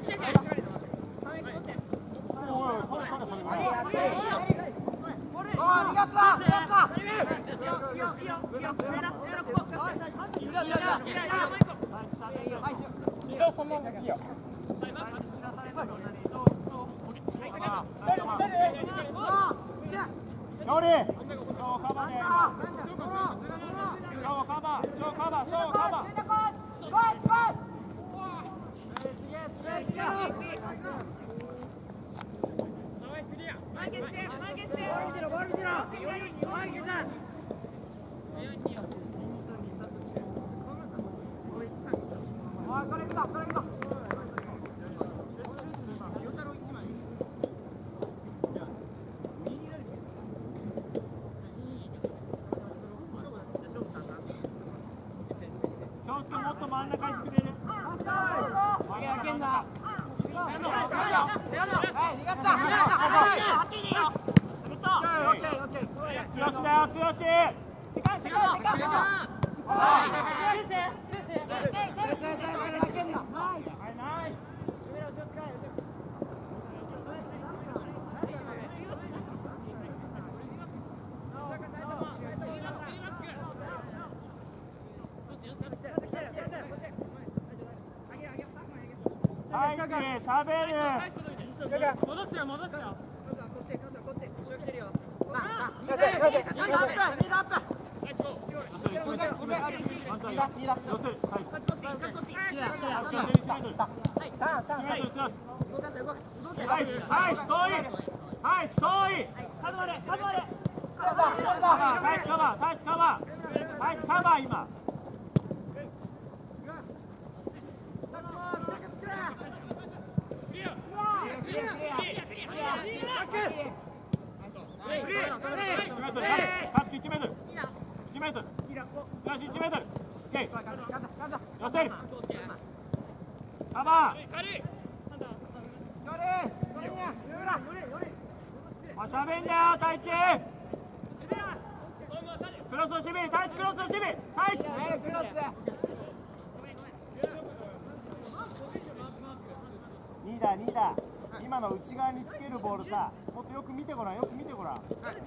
今の内側につけるボールさ、もっとよく見てごらん、よく見てごらん。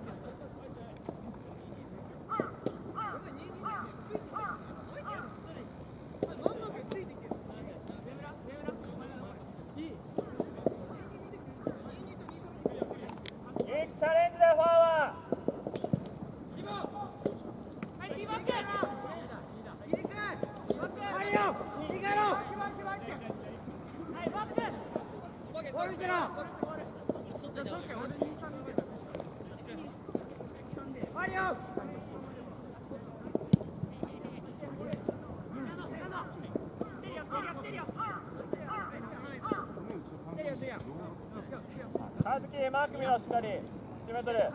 マーク見ろ、しっかり。1メートル。23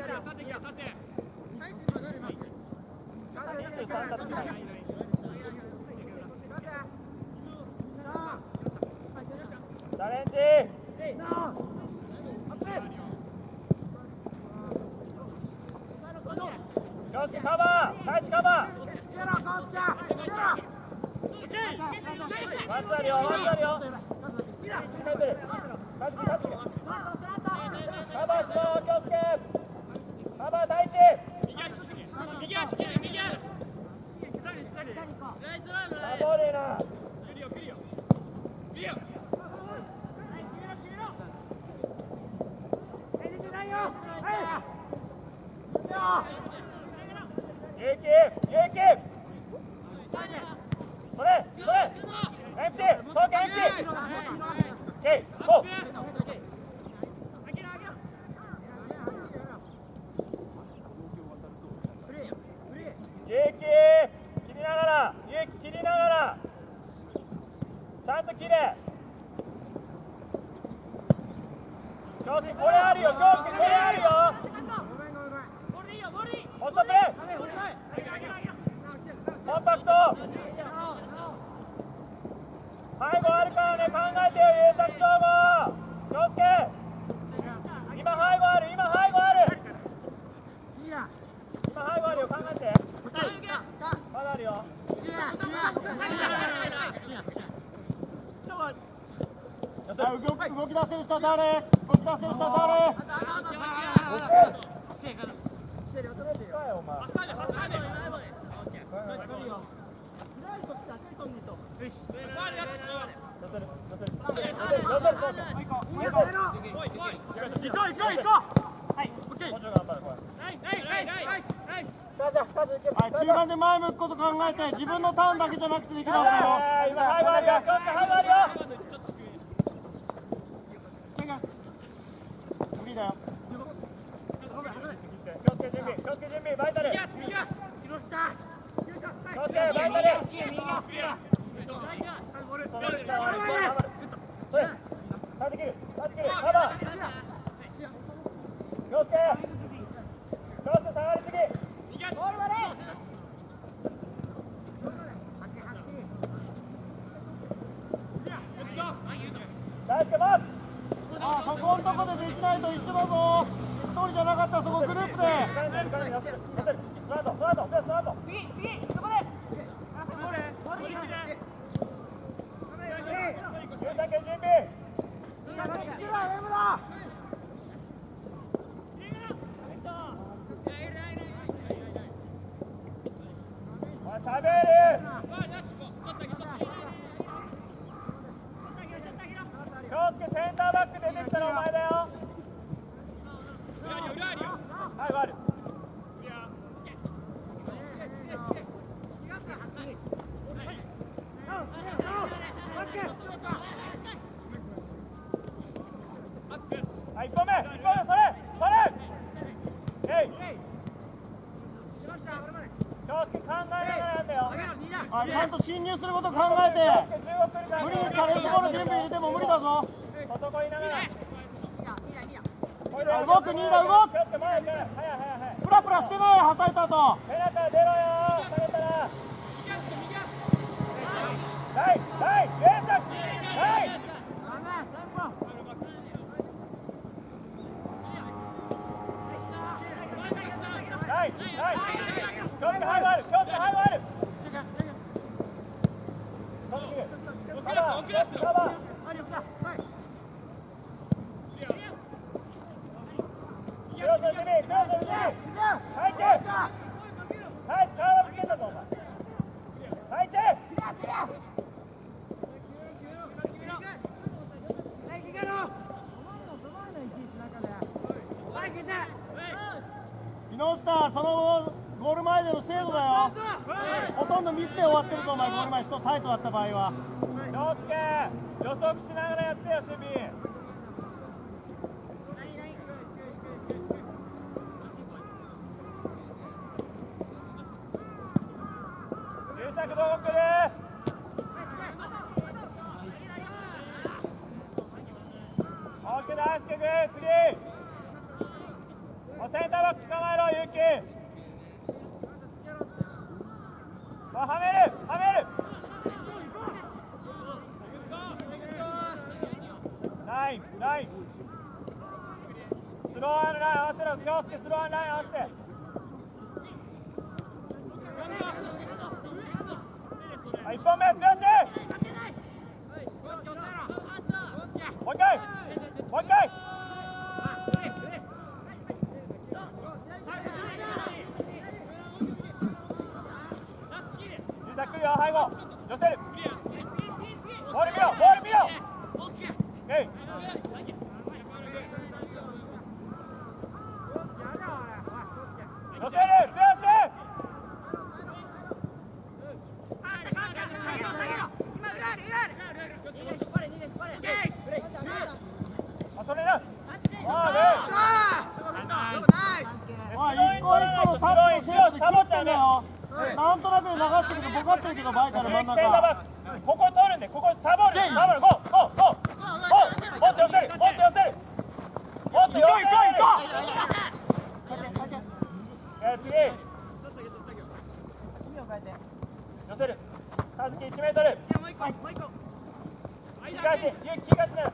だってない。チャレンジ。よし、カバー。タイチカバー。ワンツあるよ、ワンツあるよ。1メートル。カバーしろ、気をつけ。カバー第一。右足切る、右足。サボリーな。来るよ、来るよ。来るよ。勇気、勇気。それ、それ。エンプティ、そうか、エンプティ。オッケー、ゴー。切りながら、勇気切りながら、ちゃんと切れ。京介これあるよ、京介これあるよ。ホットプレー。コンパクト。最後あるからね、考えてよ、優作勝負。京介。今背後ある、今背後ある。今背後あるよ、考えて。まだあるよ。 動き出せる人は誰？動き出せる人は誰？はい、中盤で前向くこと考えて、自分のターンだけじゃなくてできますよ。 今ハイバーあるよ。ハイバーあるよ。 無理だよ。 気をつけ準備。気をつけ準備。バイタル。気をつけバイタル。できる。カバー。気をつけ。下がりすぎ。 そこのとこでできないと一緒だぞ。一人じゃなかったらそこグループで。 センターバック出てきたらお前だよ。はい、悪い。はい、1本目、それ。気をつけ考えながらなんだよ。 ちゃんと侵入することを考えて。無理にチャレンジボール全部入れても無理だぞ。 外いながら。 動く、2だ、動く。プラプラしてない、はたいた後。 ペナタ出ろよ。下げたら。ライ連続。気をつけハイバール。カバー。 木下、そのゴール前での精度だよ。ほとんどミスで終わってると、お前ゴール前人タイトだった場合は。 気をつけ。予測しながらやってよ、守備。優作どこ来る。オッケーだ、次。センターバック捕まえろ、ゆうき。はめる。ライン。スローアンライン合わせろ。気をつけ、スローアンライン合わせて。1本目、強し。もう一回。小さく来るよ、背後。寄せる。ボール見ろ。寄せる、強し。それな。 一個一個のタッチの精度で決まってんだよ。なんとなく流してるけど、ぼかしてるけど、バイタル真ん中。 ここ通るんで、ここサボる。ゴー。もっと寄せる。次。寄せる。さずき1メートル。切り返しな。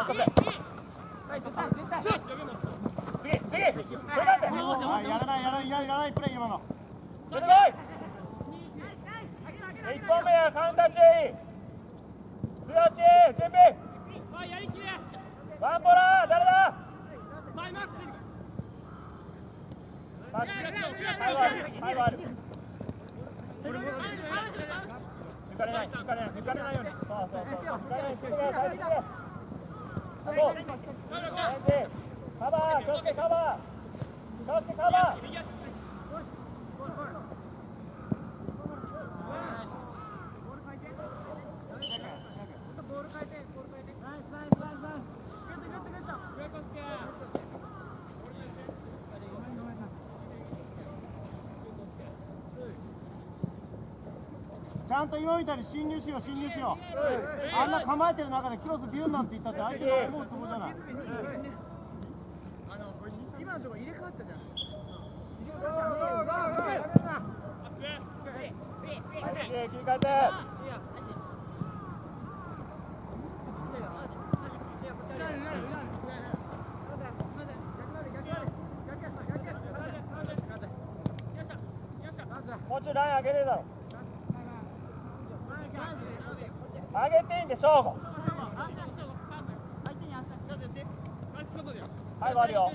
次。 やらない。 1本目やカウンター注意。剛準備。ワンボラー誰だ。最後ある。抜かれないように。そう抜かれない。抜かれない。来てくれ。カバー、気をつけカバー。 ちゃんと今みたいに侵入しよう。あんな構えてる中でクロスビューンなんて言ったって相手が思うつもりじゃない。 今のところ入れ替わってたじゃん。 切り替えて。もうちょいライン上げれるだろ。上げていいんで、正吾。背後あるよ。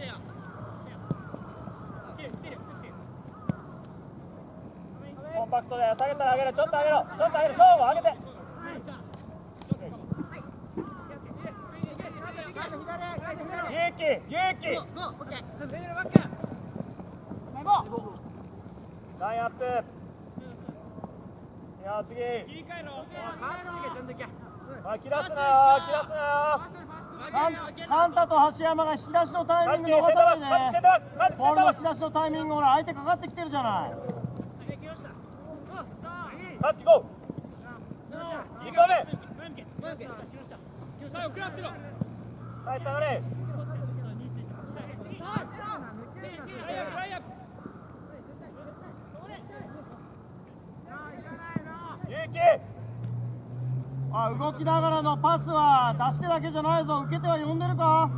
コンパクトで下げたら上げる。ちょっと上げろ。正吾上げて。勇気。ラインアップ。いや次。切らすなよ。 カンタと橋山が引き出しのタイミング逃さないで。ボールの引き出しのタイミング、ほら相手かかってきてるじゃない。 カツキゴー。2個目。はい、下がれ。 動きながらのパスは出してだけじゃないぞ。受けては呼んでるか。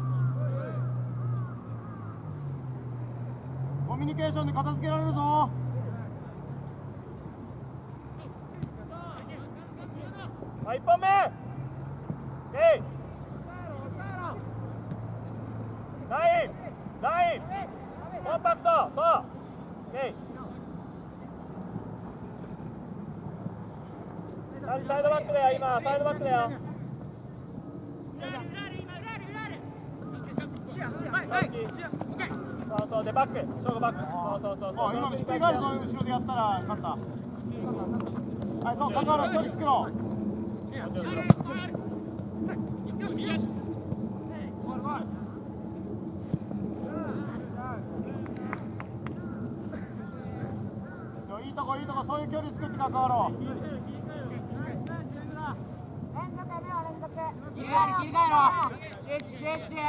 コミュニケーションで片付けられるぞ。 1本目。ラインコンパクト。そうサイドバックだよ。今サイドバックだよ。そうでバック。正吾バック。そう今のひっくり返るぞ。後ろでやったら勝った。はい、そう関わる距離作ろう。いいとこそういう距離作って関わろう。 切り替えろ。シェッチ。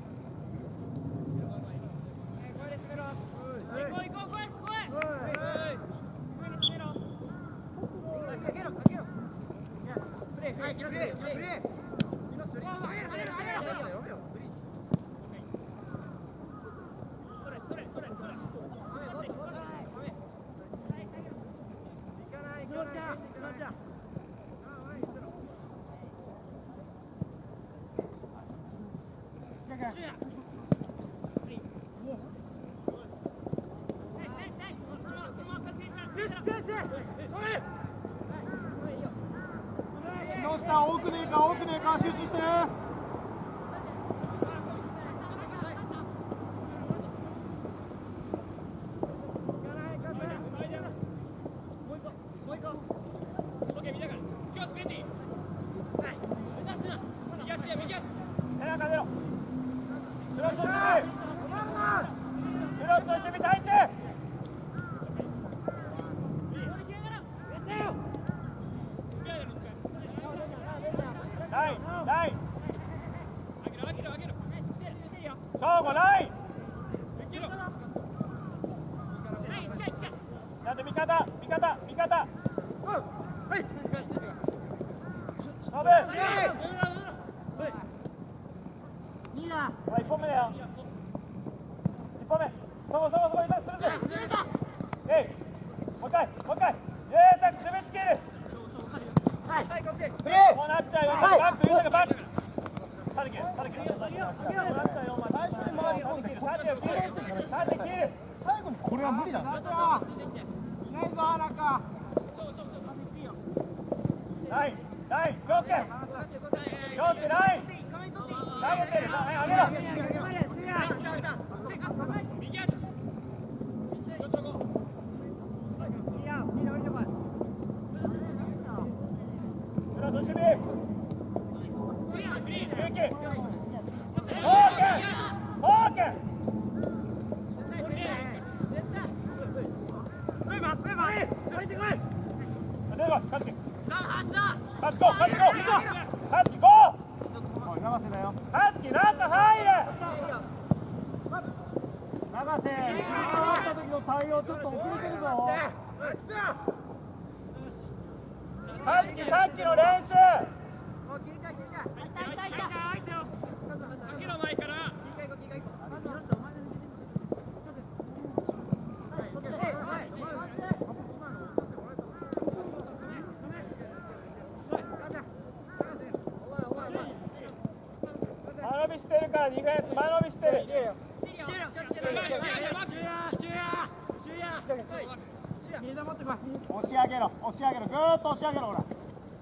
木下、多くねえか集中して。 1本目だよ。1本目。そこ。もう一回。さっき守備仕切る。 こうなっちゃうよ、バック、バック。縦切る、縦切る。こうなっちゃうよ、お前。 最初に回り込んで縦切る。 最後にこれは無理だね。 いないぞ、なんか。 ライン、気をつけ、ライン。投げてる、上げろ。さっきの練習。間延びしてるからディフェンス間延びしてる。 押し上げろ、ぐーっと押し上げろ、ほら。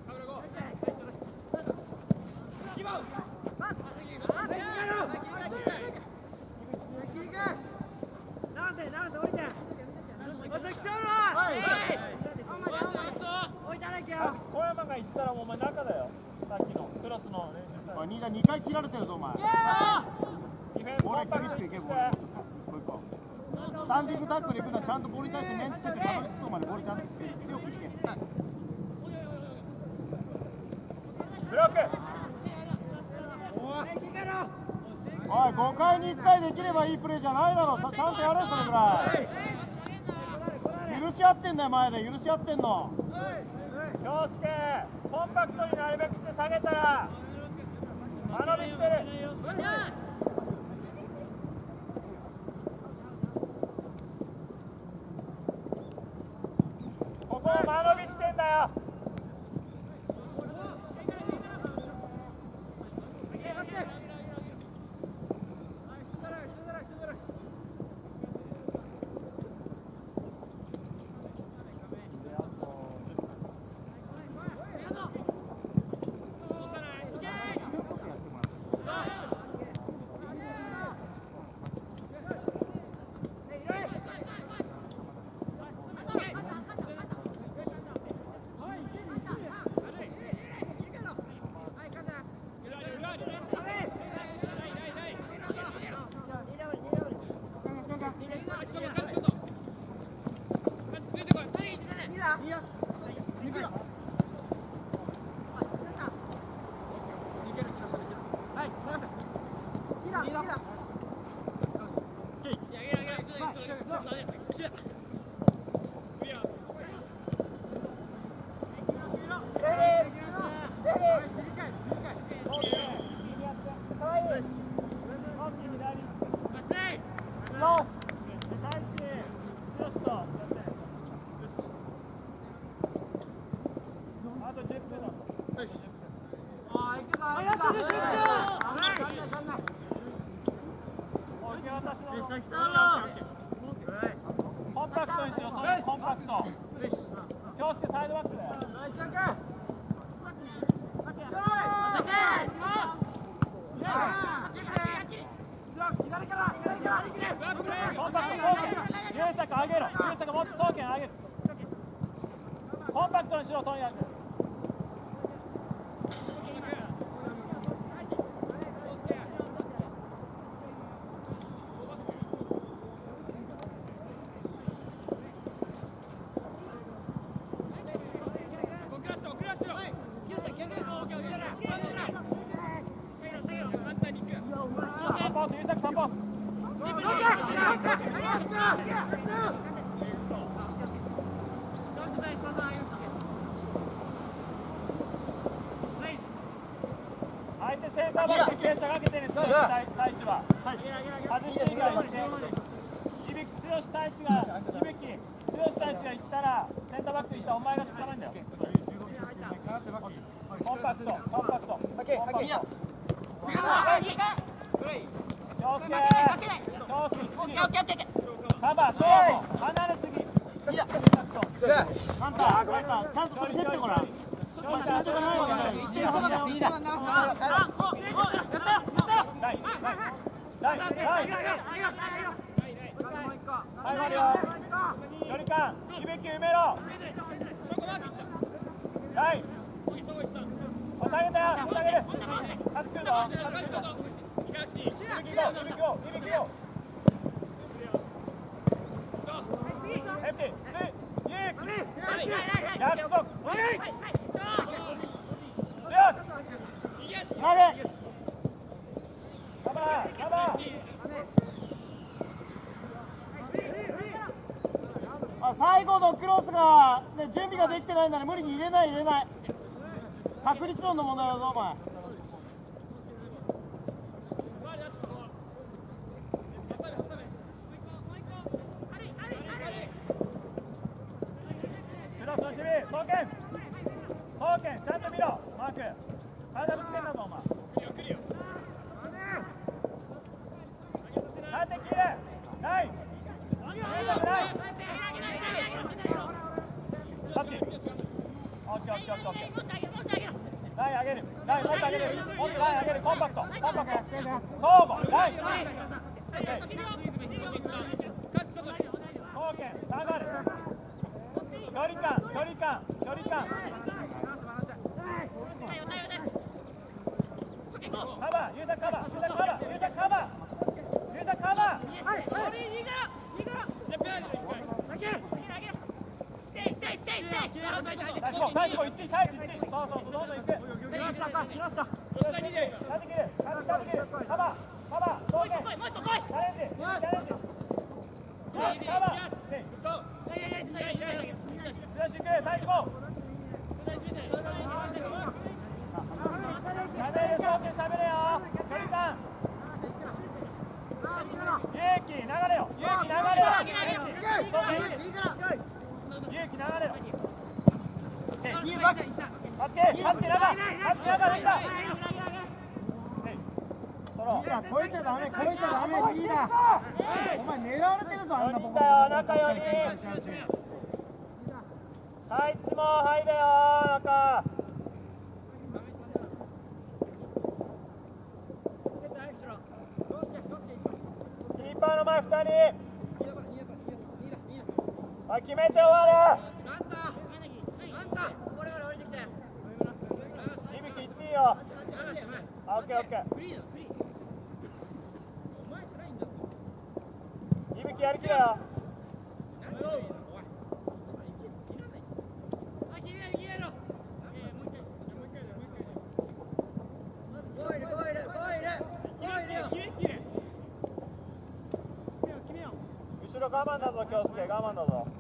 小山が行ったらもうお前中だよ。さっきのクロスの練習したら。 2回切られてるぞ、お前。 ディフェンス俺厳しくいけ、ボール。スタンディングタックル行くのはちゃんとボールに対して面つけてたどり着くまでボールちゃんと強くいけ。 ブロック。 おい、5回に1回できればいいプレーじゃないだろ。ちゃんとやれ、それぐらい。許し合ってんだよ、前で許し合ってんの。 気をつけ、コンパクトになるべくして下げたら間延びしてる。ここ間延びしてんだよ。コンパクトにしろ、コンパクト。気をつけ、サイドバックだよ。コンパクト、優作上げろ。優作もっと総剣上げる。コンパクトにしろ、とにかく。相手センターバック傾斜かけてるんですよ、太一は。外して以外にね、響き、剛太一が、響き、剛太一が行ったら、センターバック行ったらお前が捕まるんだよ。 気気気カバー、勝負、離れすぎ。ハンター、ちゃんとそれ蹴ってごらん。身長がないわけない。一定のはずだよ。はい、終わるよ。距離感、響き埋めろ。はい。押さえたよ、押さえる。勝つくるぞ。響きよ。ヘプティ、約束。つなげ。カバー。最後のクロスが、ね、準備ができてないなら無理に入れない。確率論の問題だぞ、お前。クロスの守備、送検、ちゃんと見ろ、マーク。体ぶつけんだぞ、お前。縦切れ、ない。ライン上げる、もっとライン上げる、コンパクト、相互、ライン。貢献、下がる。距離感。カバー、ユーザーカバー。最後、1点、そう、どんどんいく。来ました。立て切る。カバー、同点。チャレンジ。カバー。最後。しゃべれよ。距離感。勇気流れよ。勇気流れよ。超えちゃダメ、リーダー。お前狙われてるぞ、あんなボコボコ。中より。はい、一も入れよ、中。キーパーの前2人。はい、決めて終わる。響きいっていいよ。オッケー。響きやる気だよ。後ろ我慢だぞ、京介、我慢だぞ。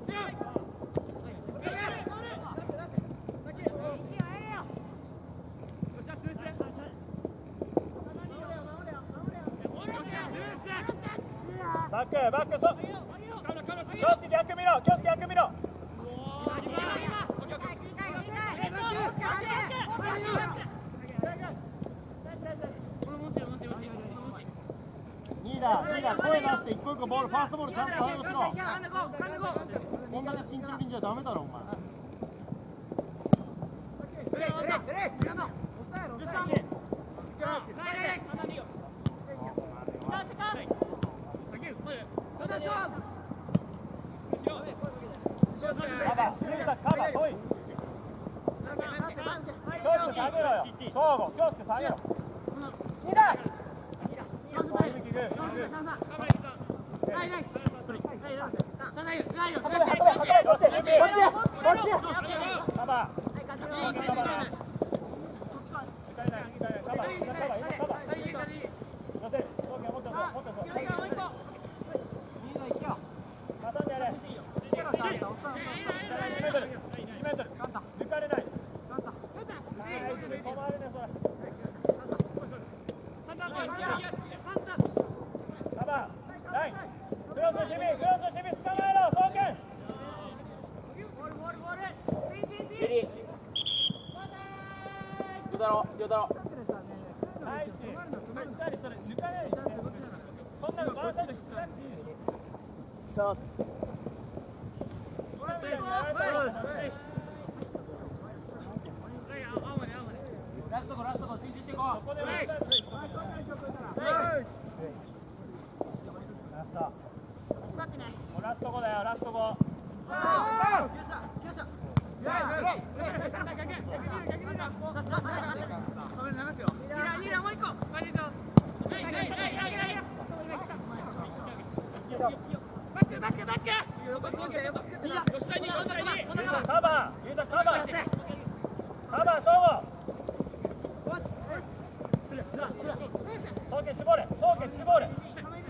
バック、京介逆見ろ。リーダー、声出して一個一個ボール、ファーストボールちゃんとハンドしろ。こんだけチンチンリンじゃダメだろ、お前。カバー、遠い。京介下げろよ。京介下げろ。 だろうさあラスト5だよ、ラスト5。カバー、ゆうたカバー、カバー、勝負。総決絞れ、総決絞れ。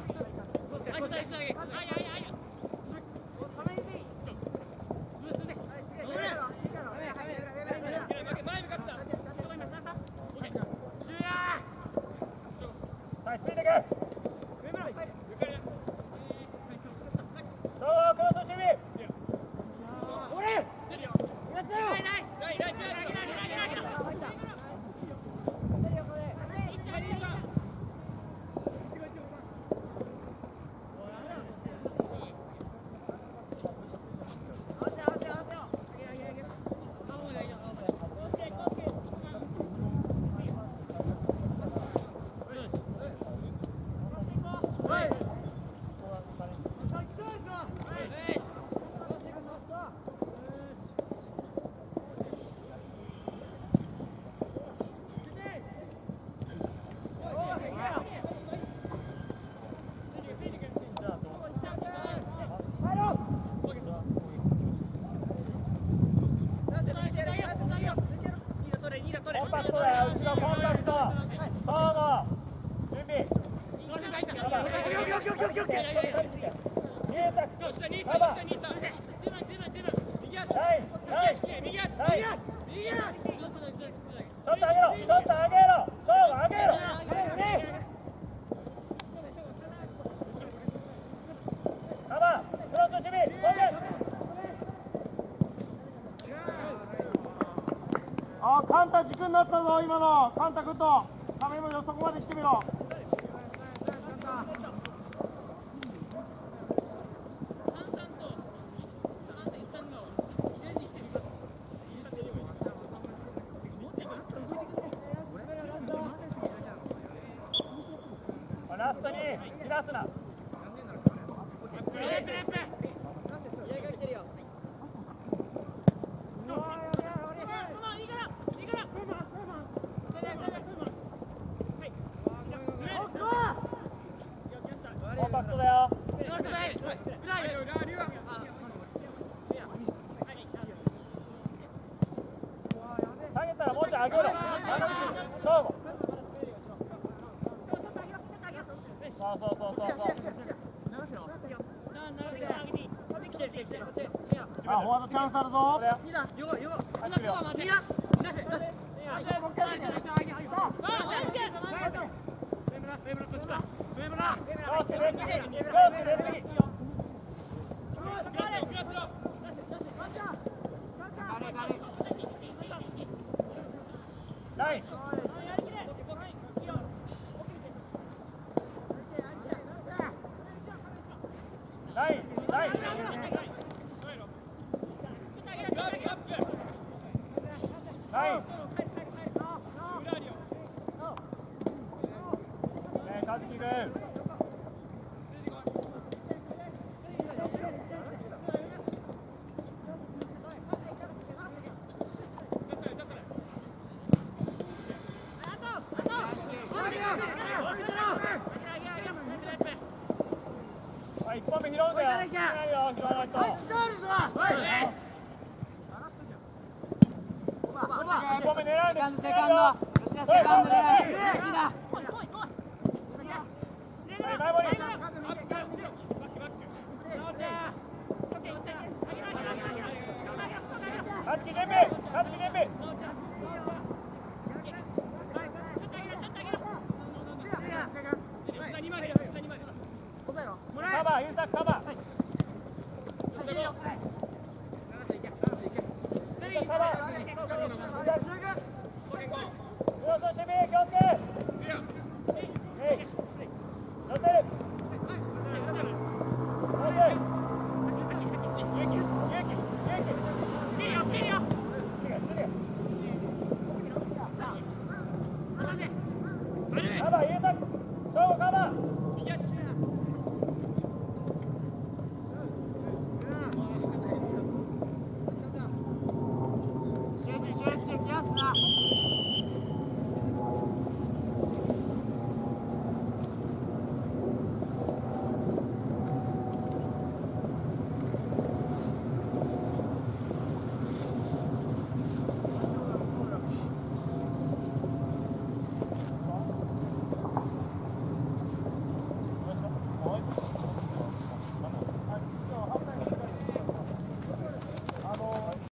はい、ついてく。そう、クロス守備。コンパクトだよ、後ろコンパクト。そうも、準備。ちょっと上げろ、ちょっと上げろ、そう上げろ。カバー、クロス守備、 あ、カンタ軸になったぞ、今の。カンタ君と亀村、そこまで来てみろ。 ラストに切らすな。コンパクトだよ。下げたらもうちょい上げろ。勝負。 あ、フォワードチャンスあるぞ。 ライン。ライン、ライン。ライン。和樹君。一本目拾うんだよ。拾わないよ、拾わないと。一本目狙うんで。 セカンド。吉田セカンド狙い。 前森。和樹準備。和樹準備。カバー、優作カバー。カバー。クロス守備、気をつけ。